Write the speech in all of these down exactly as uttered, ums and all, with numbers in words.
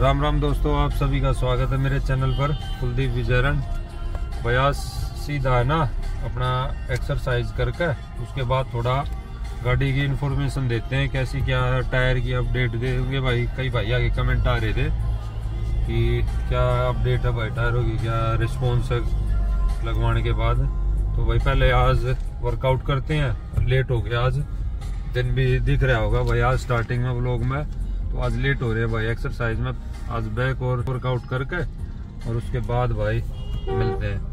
राम राम दोस्तों, आप सभी का स्वागत है मेरे चैनल पर। कुलदीप विजयरन बयास सीधा है ना अपना एक्सरसाइज करके, उसके बाद थोड़ा गाड़ी की इंफॉर्मेशन देते हैं कैसी क्या है, टायर की अपडेट देंगे भाई। कई भाई आगे कमेंट आ रहे थे कि क्या अपडेट है भाई टायरों की, क्या रिस्पॉन्स है लगवाने के बाद। तो भाई पहले आज वर्कआउट करते हैं। लेट हो गया, आज दिन भी दिख रहा होगा भाई आज स्टार्टिंग में व्लॉग में, तो आज लेट हो रहे हैं भाई एक्सरसाइज में। आज बैक और वर्कआउट करके और उसके बाद भाई मिलते हैं।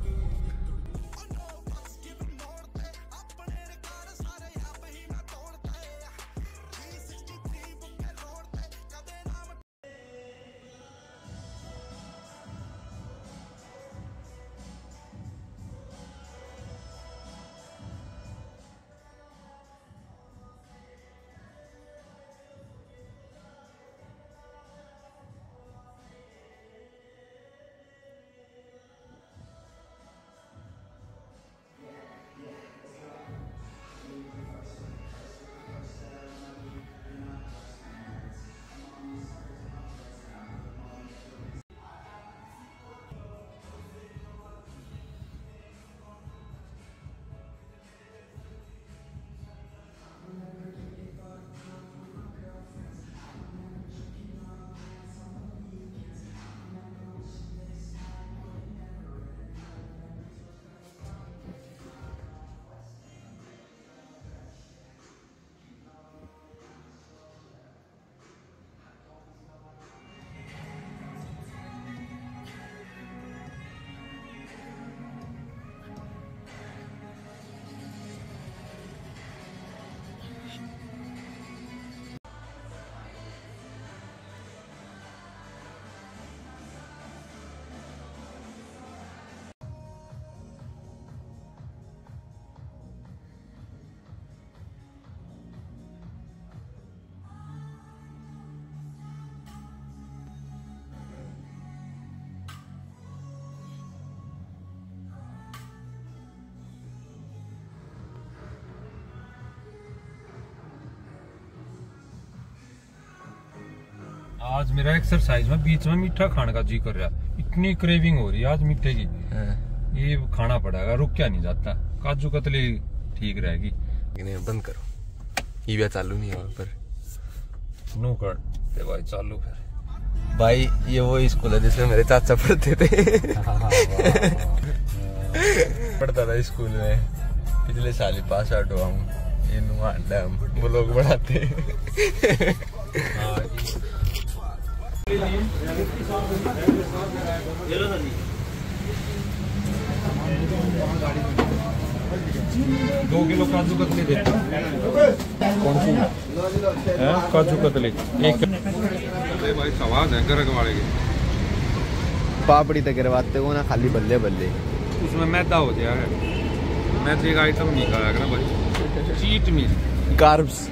आज मेरा एक्सरसाइज में बीच में मीठा खाने का जी कर रहा है, इतनी क्रेविंग हो रही है आज मीठे की। ये खाना पड़ेगा, रुक क्या नहीं जाता। काजू कतली ठीक रहेगी। बंद करो, ये चालू नहीं है पर नो कर दे भाई चालू। फिर भाई ये वो स्कूल है जिसमें मेरे चाचा पढ़ते थे। पढ़ता था स्कूल में, पिछले साल ही पास आउट हुआ हूँ। वो लोग बढ़ाते दो किलो काजू कतली देता। कौन सी है काजू कतली? एक भाई सवाद है गरग वाले की। पापड़ी तक करवाते हो ना, खाली बल्ले बल्ले उसमें मैदा हो गया है। मैदे का आइटम नहीं खाया ना भाई, चीट मील कार्ब्स।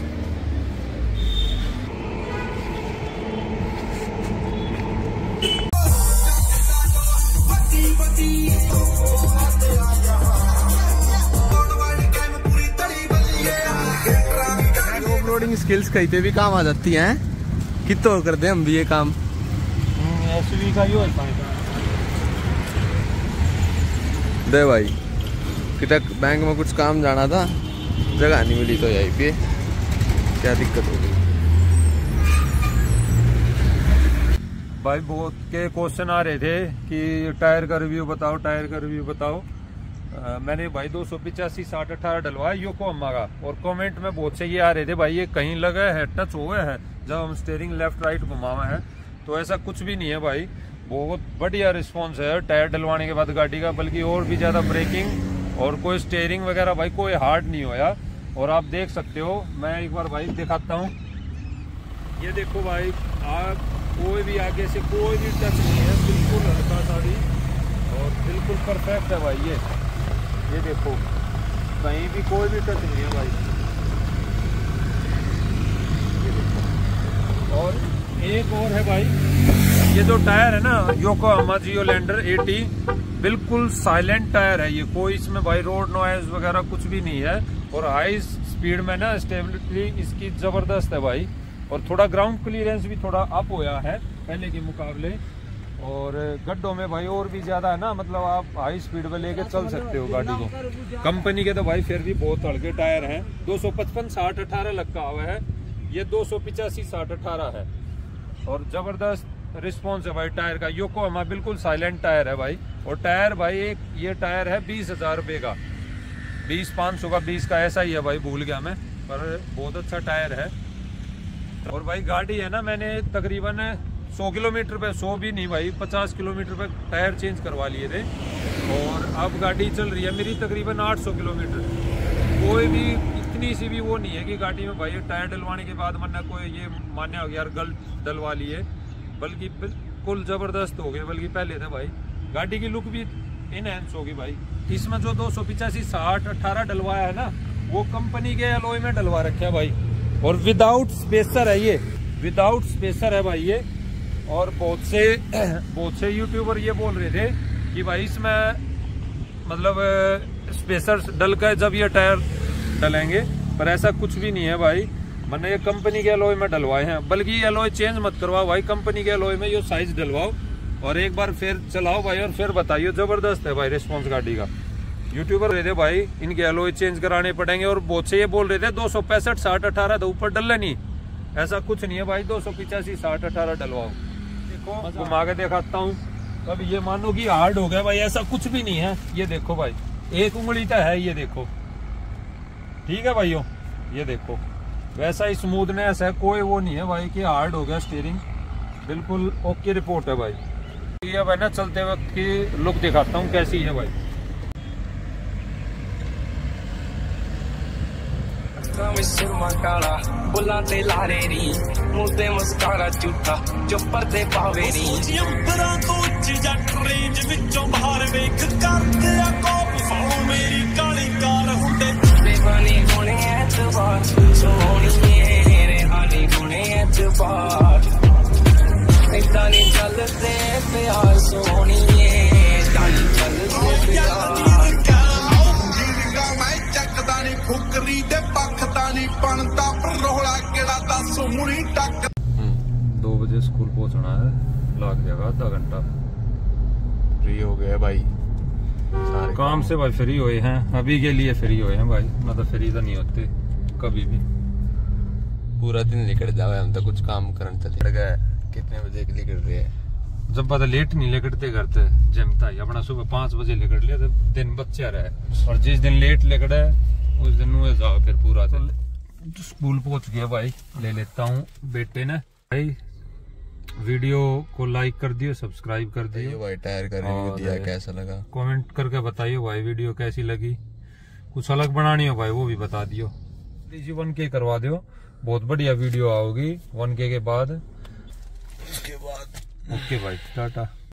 स्किल्स कहीं पे भी काम आ जाती हैं। कितो कर दे हम भी ये काम। एसवी का ही होता है दे भाई। कितक बैंक में कुछ काम जाना था, जगह नहीं मिली तो यहीं पे क्या दिक्कत हो गई भाई। बहुत के क्वेश्चन आ रहे थे कि टायर का रिव्यू बताओ, टायर का रिव्यू बताओ। आ, मैंने भाई दो सौ पिचासी साठ अठारह डलवाया योकोहामा का, और कमेंट में बहुत से ये आ रहे थे भाई ये कहीं लगा है, टच हुए है जब हम स्टीयरिंग लेफ्ट राइट घुमावा है। तो ऐसा कुछ भी नहीं है भाई, बहुत बढ़िया रिस्पॉन्स है टायर डलवाने के बाद गाड़ी का, बल्कि और भी ज्यादा ब्रेकिंग और कोई स्टीयरिंग वगैरह भाई कोई हार्ड नहीं होया। और आप देख सकते हो, मैं एक बार भाई दिखाता हूँ। ये देखो भाई, आप कोई भी आगे से कोई भी टच नहीं है, बिल्कुल हल्का साड़ी और बिल्कुल परफेक्ट है भाई। ये ये देखो कहीं भी कोई भी टच नहीं है भाई। ये देखो। और एक और है भाई, ये जो टायर है ना योकोहामा जियोलैंडर एटी, बिल्कुल साइलेंट टायर है ये, कोई इसमें भाई रोड नॉइज वगैरह कुछ भी नहीं है। और हाई स्पीड में ना स्टेबिलिटी इसकी जबरदस्त है भाई। और थोड़ा ग्राउंड क्लियरेंस भी थोड़ा अप होया है पहले के मुकाबले। और गड्ढों में भाई और भी ज्यादा है ना, मतलब आप हाई स्पीड पे लेके चल सकते हो गाड़ी को। कंपनी के तो भाई फिर भी बहुत हल्के टायर हैं। दो सौ पचपन साठ अठारह लगा हुआ है, ये दो सौ पिचासी साठ अठारह है। और जबरदस्त रिस्पॉन्स है भाई टायर का। योकोहामा बिल्कुल साइलेंट टायर है भाई। और टायर भाई एक ये टायर है बीस हजार रुपये का, बीस पाँच सौ का, बीस का ऐसा ही है भाई, भूल गया मैं, पर बहुत अच्छा टायर है। और भाई गाड़ी है ना, मैंने तकरीबन सौ किलोमीटर पे, सौ भी नहीं भाई, पचास किलोमीटर पे टायर चेंज करवा लिए थे। और अब गाड़ी चल रही है मेरी तकरीबन आठ सौ किलोमीटर। कोई भी इतनी सी भी वो नहीं है कि गाड़ी में भाई टायर डलवाने के बाद मरना कोई ये मान्य हो गया यार गलत डलवा लिए, बल्कि बिल्कुल जबरदस्त हो गए। बल्कि पहले थे भाई, गाड़ी की लुक भी इनहेंस होगी भाई। इसमें जो दो सौ पिचासी साठ अठारह डलवाया है ना, वो कंपनी के एलॉय में डलवा रखे है भाई। और विदाउट स्पेसर है ये, विदाउट स्पेसर है भाई ये। और बहुत से बहुत से यूट्यूबर ये बोल रहे थे कि भाई इसमें मतलब स्पेसर डल कर जब ये टायर डलेंगे, पर ऐसा कुछ भी नहीं है भाई। मैंने ये कंपनी के एलॉय में डलवाए हैं। बल्कि एलॉय चेंज मत करवाओ भाई, कंपनी के एलॉय में ये साइज डलवाओ और एक बार फिर चलाओ भाई, और फिर बताइए। जबरदस्त है भाई रिस्पॉन्स गाड़ी का। यूट्यूबर रहे थे भाई, इनके एलॉय चेंज कराने पड़ेंगे। और बहुत से ये बोल रहे थे दो सौ पैंसठ साठ अठारह तो ऊपर डल नहीं, ऐसा कुछ नहीं है भाई। दो सौ पिचासी साठ अठारह डलवाओ। देखो घुमा के दिखाता हूँ। अब ये मानो कि हार्ड हो गया भाई, ऐसा कुछ भी नहीं है। ये देखो भाई, एक उंगली तो है, ये देखो, ठीक है भाइयों, ये देखो वैसा ही स्मूथनेस है, कोई वो नहीं है भाई कि हार्ड हो गया स्टीयरिंग। बिल्कुल ओके रिपोर्ट है भाई। ये भाई ना चलते वक्त की लुक दिखाता हूँ कैसी है भाई। सुरमा काला बुला ते लारे नी, मुंह ते मुस्कारा झूठा जो पर्दे पावे नी। अंबरां तो उच्च जट रेंज विचों बाहर वेख करदे आ कॉप फॉलो मेरी काली कार हुंदे बेवानी गुणे एतबार सोहणीए रेहानी गुणे एतबार इदां नी चलदे प्यार सोहणीए इदां नी चलदे प्यार फुकरी दे पखता नहीं बनता पर रोला केड़ा दस मुनी टक। दो बजे स्कूल पहुंचना है, लग जाएगा आधा घंटा। फ्री हो गए भाई सारे काम से भाई फ्री हुए हैं, अभी के लिए फ्री हुए हैं भाई, मतलब फ्री तो नहीं होते कभी भी। पूरा दिन निकल जावे, हम तो कुछ काम करने चले गए। कितने बजे निकल रहे हैं? जब पता लेट नहीं निकलते करते जमता ही अपना, सुबह पाँच बजे निकल लिया तो दिन बच्चा रहे। और जिस दिन लेट निकले उस दिन हुए जाओ फिर पूरा दिन। तो स्कूल पहुंच गया भाई, ले लेता हूँ बेटे ने भाई। वीडियो को लाइक कर दियो, सब्सक्राइब कर दियो भाई। टायर का रिव्यू दिया, कैसा लगा कमेंट करके बताइए भाई वीडियो कैसी लगी। कुछ अलग बनानी हो भाई वो भी बता दियो। जी वन के करवा दियो, बहुत बढ़िया वीडियो आओगी वन के के बाद। उसके बाद ओके भाई, टाटा।